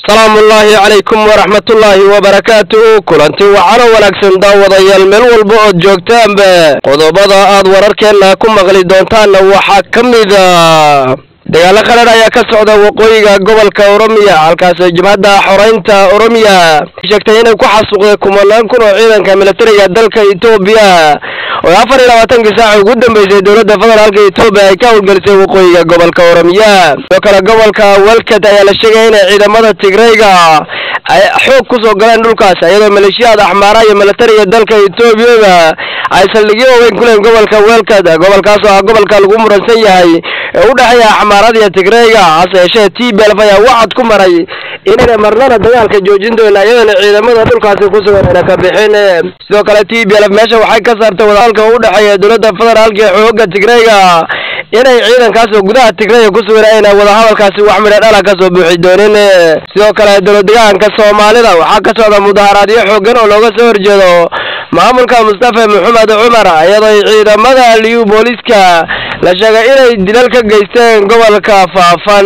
السلام الله عليكم ورحمة الله وبركاته. كلنتي وعنا ونكسن داوضي المل والبعد جوكتان قضبضا ورركنا كم مغلي دونتان وحاكم إذا dagaal qaran ayaa ka socda waqooyiga gobolka Oromiya halkaas jimcada xoreynta Oromiya sheegtay inay ku xasuuqday kumanaan kun oo ciidanka militariga dalka Itoobiya oo 24 saac ugu dambeysay dawladda federaalka Itoobiya ay ka howlgelisay waqooyiga gobolka Oromiya oo kala gobolka Walkad ayaa la sheegay in ciidamada Tigrayga ay xoog ku soo galeen dhulkaas iyadoo maleeshiyada Axmaara iyo militariga dalka Itoobiya ay saldhigyo weyn ku leeyihiin gobolka Walkad gobolkaas oo gobolka lagu muransan yahay u dhaxaya Axmaarada Tigrayga asheeshay TPLF ayaa wacad ku maray inay marnana dagaalka joojin doonaan iyadoo ciidamada dhulkaas ku sugan ka bixin sidoo kale TPLF meesha waxay ka saartay wadahadalka u dhaxaya dawladda federaalka iyo xoogga Tigrayga inay ciidankaas oo gudaha Tigrayga ku sugan ay wadahadalkaasi wax midho dhala ka soo buuxi dooneen sidoo kale dawladda Soomaalida waxa ka socda mudaharaadyo xooggan oo looga soo horjeedo maamulka Mustafa Maxamed Umar iyadoo ciidamada liyu booliska la sheegay inay dilal ka geysteen gobolka Faafan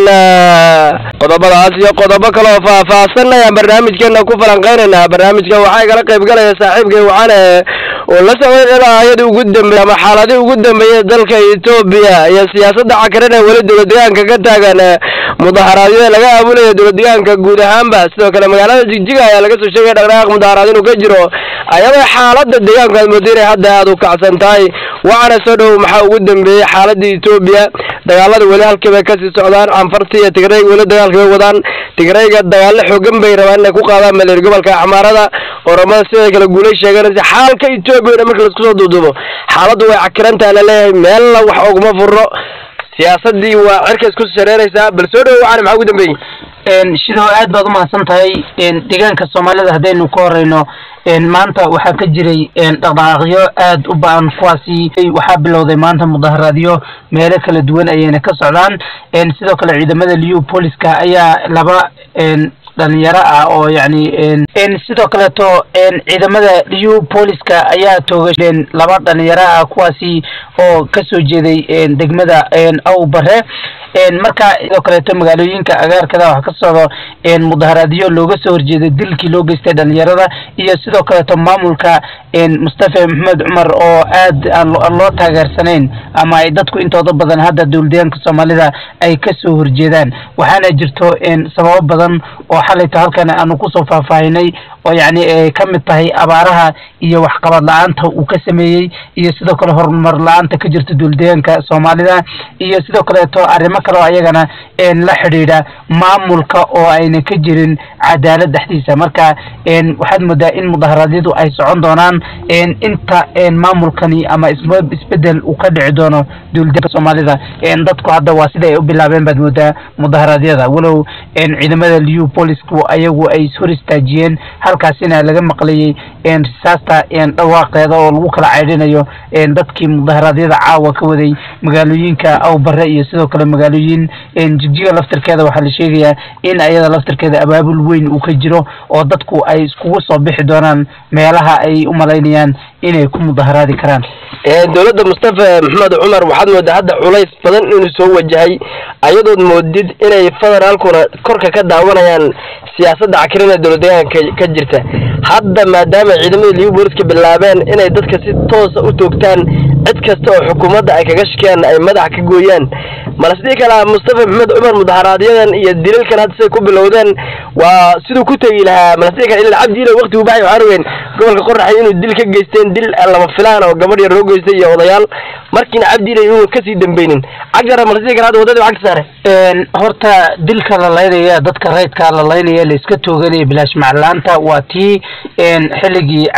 qodobadaas iyo qodobo kale oo faahfaahsan ayaan barnaamijkeena ku falanqeynaa barnaamijka waxa ay kala qayb galaya saaxiibkay waxaana oo la socday ayadii ugu dambeeyay ama xaaladii ugu dambeeyay dalka Itoobiya iyo siyaasadda cakaran ee wali dawladda ka taagan mudaharaadyo laga aabulay dawladda guud ahaanba sidoo kale magaalada Jigjiga ayaa laga soo sheegay dhaqdhaqaaq mudaharaad inuu ka jiro ayadoo xaaladda deegaanka mudane hadda aad u kacsan tahay waxaana soo dhow maxaa ugu dambeeyay xaaladda Itoobiya dagaalada wali halkaba ka sii socdaan anfartii iyo Tigrayga wali dagaalka way wadaan Tigrayga dagaal xooggan bay rabaan inay ku qaadaan meel gobolka Axmaarada Oromada sidoo kale guulay sheeganaysa xaalka Itoobiya marka la isku soo duudubo xaaladdu way cakirantaa la leeyahay meel wax ugu furro siyaasadii waa cirka isku shareeraysa bal soo dhow waxaan maxaa ugu dambeeyay sidoo aad baad u mahadsan tahay deegaanka Soomaalida hadaynu ku horeyno maanta waxa ka jiray dhaqdhaqaaqyo aad u baan kuwaasi waxa bilowday maanta mudaharaadyo meelo kala duwan ayayna ka socdaan sidoo kale ciidamada liyu booliska ayaa laba dhalinyaro oo yani sidoo kale to ciidamada liyu booliska ayaa toogasheen laba dhalinyaro kuwaasi oo ka soo jeeday degmada Awbare marka sidoo kale to magaalooyinka agaarkada waxa ka socdo mudaharaadyo looga soo horjeeday dilkii loo geystay dhalinyarada iyo sidoo kale to maamulka Mustafa Maxamed Umar oo aad loo taageersaneen ama ay dadku intooda badan hadda dawladda Soomaalida ay ka soo horjeedaan waxaana jirto sababo badan oo xalayta halkan aanu ku soo faahfaahinay oo yani ka mid tahay abaaraha iyo wax qabad la'aanta uu ka sameeyay iyo sidoo kale horumar la'aanta ka jirta dawladda Soomaalida iyo sidoo kale to arrimo kale oo ayagana la xiriira maamulka oo ayna ka jirin cadaalad dhaxdiisa marka waxaad moodaa in mudaharaadyadu ay socon doonaan inta maamulkani ama isbedel uu ka dhici doono dawladda Soomaalida dadku hadda waa sida ay u bilaabeen baad moodaa mudaharaadyada walow ciidamada liyu boolisku ayagu ay hor istaajiyeen halkaasina laga maqlayay risaasta dhawaaqeeda oo lagu kala caydinayo dadkii mudaharaadyada caawa ka waday magaalooyinka Awbare iyo sidoo kale magaalooyin Jigjiga laftirkeeda waxa la sheegayaa in ayada laftirkeeda abaabul weyn uu ka jiro oo dadku ay iskugu soo bixi doonaan meelaha ay u maleynayaan inay ku mudaharaadi karaan dawladda Mustafa Maxamed Umar waxaad moodaa hadda culays badan inuu soo wajahay ayadoo moodid inay federaalkuna korka ka daawanayaan siyaasadda cakaran ee dawladda ka jirta hadda maadaama ciidamada liyu booliska bilaabeen inay dadka si toos ah u toogtaan cid kasta oo xukuumadda ay kaga shaqeeyaan ay madax ka gooyaan malasdii kala Mustafa Maxamed Umar mudaharaadyada iyo dilalkan hadda say ku bilowdeen waa sidoo ku tagi lahaa malasdii kala ilaa Cabdi Ilay waqti uu baxay Harweyn gobolka Qorraxay inuu dil ka geysteen dil lama filaan oo gabadh yar loo geystay iyo odayaal markiina Cabdi Ilay uu ka sii dambeeynin cagara malasdii kala hadda wadada wax saare horta dilka la leeyahay dadka raydka la leeyahay la iska tooganay bilaash maclaanta waa tii xilligii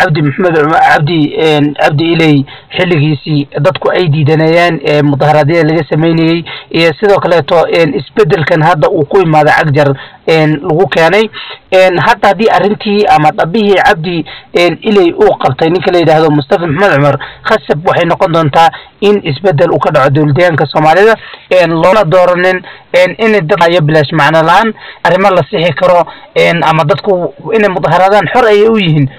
Cabdi Ilay xilligiisii dadku ay diidanayaan mudaharaadyada laga sameeyay iyo sidoo kale to isbedelkan hadda uu ku imaado cagjar lagu keenay hatta hadii arintii ama dabihii Cabdi Ilay uu qabtay ninka la yiraahdo Mustafa Maxamed Umar khasab waxay noqon doontaa in isbedel uu ka dhaco dawladda Soomaalida loona dooranin in dad ay bilaash macna laan arrimo la sixi karo ama dadku in mudaharaadaan xor ay u yihiin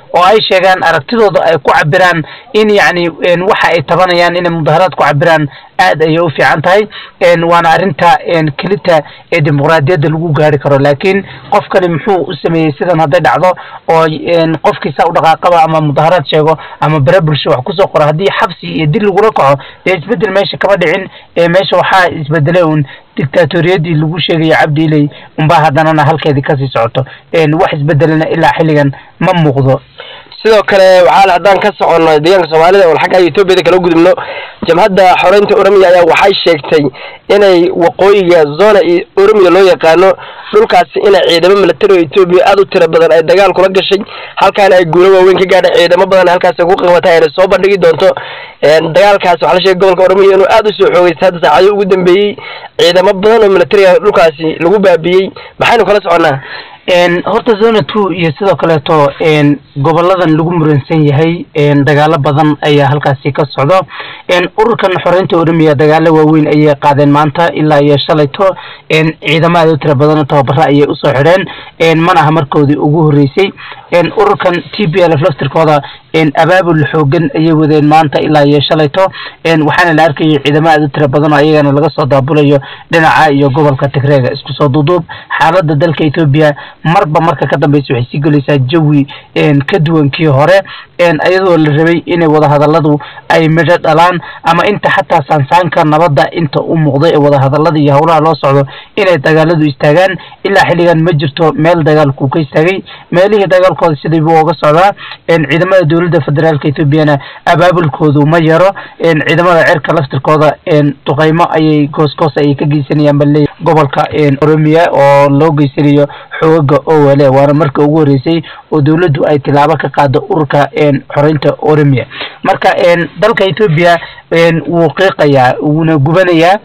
oo ay sheegaan aragtidooda ay ku cabiraan in yacni waxa ay tabanayaan inay mudaharaad ku cabiraan aad ayay u fiican tahay waana arrinta kelita ee dimuqraadiyadda lagu gaari karo laakiin qofkani muxuu u sameeyey sidan hadday dhacdo oo qofkiisa u dhaqaaqaba ama mudaharaad sheego ama bare bulsho wax kusoo qoro haddii xabsi iyo dil lagula kaco dee isbeddel meesha kama dhicin meesha waxaa isbedelay uun dictatoriyadii lagu sheegaya cabdi ilay unbaa haddanana halkeedii kasii socoto wax isbedelana ilaa xilligan ma muuqdo sidoo kale waxaan haddaan ka soconno deegaanka Soomaalida oo xagga Itoobiya kala gudubno jamhadda xoreynta Oromiya ayaa waxay sheegtay inay waqooyiga zona Oromiya loo yaqaano dhulkaasi inay ciidamo military Itoobiya aad u tiro badan ay dagaal kula gashay halkaan ay guulo waaweyn ka gaadhay ciidamo badan halkaas ku qabatay ay soo bandhigi doonto dagaalkaas waxa la sheegay gobolka Oromiya inuu aad u soo xoogay hadda saacado ugu dambeeyay ciidamo badan oo military dhulkaasi lagu baabiyay maxaynu kala soconaa horta zona 2 iyo sidoo kaleeto goboladan lagu muransan yahay dagaalo badan ayaa halkaasi ka socdo ururkan xoreynta Oromiya dagaalo waaweyn ayay qaadeen maanta ilaa iyo shalayto ciidamada tiro badan tababar ayay u soo xireen manaha markoodii ugu horeysay ururkan TPLF laftirkooda abaabul xoogan ayay wadeen maanta ilaa iyo shalayto waxaana la arkayay ciidamada tiro badan ayagana laga soo daabulayo dhinaca iyo gobolka Tigreega isku soo duuduub xaaladda dalka Itoobiya marba marka ka dambeysay waxay sii galaysaa jawi ka duwankii hore ayadoo la rabay inay wada hadalladu ay midho dhalaan ama inta xataa saansaanka nabadda inta u muuqday wada hadallada iyo howlaha loo socdo inay dagaaladu istaagaan ilaa xilligan ma jirto meel dagaalku ka istaagay meelihii dagaalkooda sidii buu uga socdaa ciidamada dawladda federaalka Itoobiyana abaabulkoodu ma yaro ciidamada cirka laftirkooda duqeymo ayay goos ay ka geysanayaan balay gobolka Oromiya oo loo geysanayo xooga oo wale waana markii ugu horeysay oo dawladdu ay tilaabo ka qaado ururka xoreynta Oromiya marka dalka Itoobiya wuu qiiqayaa uuna gubanayaa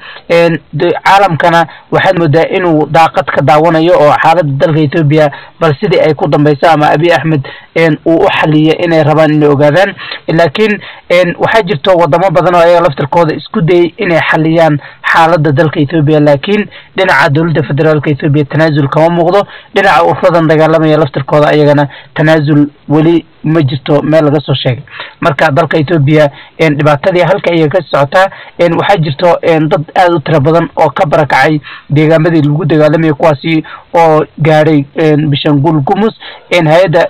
caalamkana waxaad moodaa inuu daaqad ka daawanayo oo xaaladda dalka Itoobiya bal sidii ay ku dambayso ama Abiy Ahmed uu u xaliyay inay rabaan inay ogaadaan laakiin waxaa jirto wadamo badan oo ay laftirkooda isku day inay xaliyaan xaaladda dalka Itoobiya laakiin dhinaca dawladda federaalka Itoobiya tanaazul kama muuqdo dhinaca ururadan dagaalamaya laftirkooda ayagana tanaazul wali ma jirto meel laga soo sheegay marka dalka Itoobiya dhibaatadii halka ay ka socotaa waxaa jirto dad aad u tiro badan oo ka barakacay deegaamadii lagu dagaalamay kuwaasi oo gaaray Bishangul Gumus hay'adda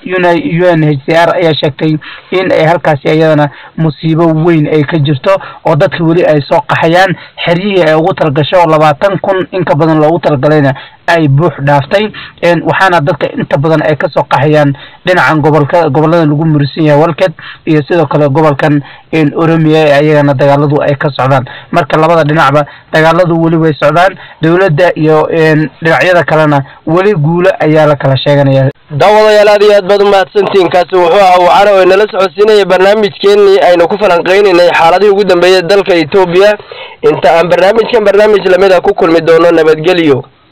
UNHCR ayaa sheegtay in ay halkaasi ayadana musiibo weyn ay ka jirto oo dadka wali ay soo qaxayaan xeriyihii ay ugu talgasho 20,000 in ka badan loogu talgalayna ay buux dhaaftay waxaana dadka inta badan ay ka soo qaxayaan dhinacan gobolada lagu mursan yahay walkeed iyo sidoo kale gobolkan Oromiya ayagana dagaaladu ay ka socdaan marka labada dhinacba dagaaladu wali way socdaan dawladda iyo dhinacyada kalena wali guulo ayaa la kala sheeganaya daawadayaal aad iyo aad baad u mahadsantiin kaasi wuxuu ahaa waxaana oo inala socodsiinaya barnaamijkeennii aynu ku falanqeynaynay xaaladihii ugu dambeeyay dalka Itoobiya inta aan barnaamij lamid ah ku kulmi doono nabadgelyo